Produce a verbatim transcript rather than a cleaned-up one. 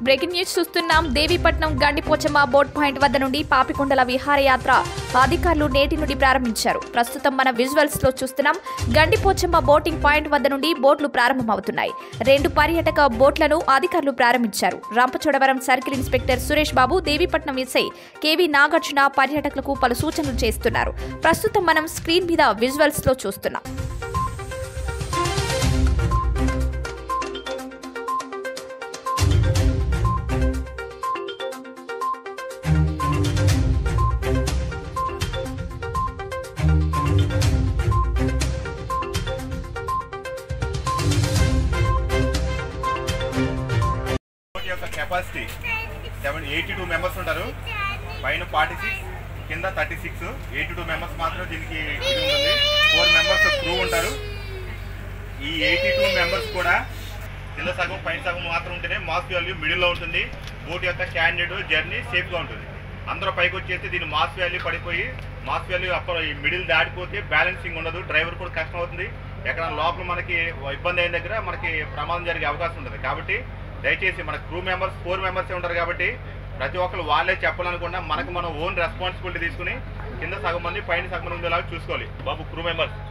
Breaking news చూస్తున్నాం. Devipatnam Gandipochamma boat point వద్ద నుండి పాపికొండల విహారయాత్ర అధికారులు నేటి నుండి ప్రారంభించారు. ప్రస్తుతం మన విజువల్స్ లో చూస్తున్నాం. గండిపోచమ్మ బోటింగ్ పాయింట్ వద్ద నుండి బోట్లు ప్రారంభమవుతున్నాయి. రెండు పర్యాటక బోట్లను అధికారులు ప్రారంభించారు. Rampachodavaram circle inspector Suresh Babu, Devipatnam SI KV Nagarjuna పర్యాటకులకు పలు సూచనలు చేస్తున్నారు. ప్రస్తుతం మనం స్క్రీన్ మీద విజువల్స్ లో చూస్తున్నాం. Capacity seven eighty two members ఉంటారు. పైన ఫార్టీ సిక్స్ కింద thirty six eighty two members మాత్రం దీనికి ఇది ఉంటుంది. ఫోర్ మెంబర్స్ క్రూ ఉంటారు. ఈ ఎయిటీ టూ మెంబర్స్ కూడా కింద సగం పైన సగం మాత్రం ఉంటేనే మాస్ వాల్యూ మిడిల్లో ఉంటుంది. బోట్ యొక్క క్యాండిడేట్ జర్నీ సేఫ్గా ఉంటుంది. అందరూ పైకి వచ్చేసి దీని మాస్ వాల్యూ పడిపోయి మాస్ వాల్యూ అప్పుడు ఈ మిడిల్ దాటిపోతే బ్యాలెన్సింగ్ ఉండదు. డ్రైవర్ కూడా కష్టం అవుతుంది. ఎక్కడ లోపల మనకి ఇబ్బంది అయిన దగ్గర మనకి ప్రమాదం జరిగే అవకాశం ఉంటుంది. కాబట్టి దయచేసి మన క్రూ మెంబర్స్ ఫోర్ మెంబర్సే ఉంటారు. కాబట్టి ప్రతి ఒక్కరు వాళ్ళే చెప్పాలనుకున్నా మనకు మనం ఓన్ రెస్పాన్సిబిలిటీ తీసుకుని కింద సగం మంది పైన సగం మంది ఉండేలాగా చూసుకోవాలి. బాబు క్రూ మెంబర్స్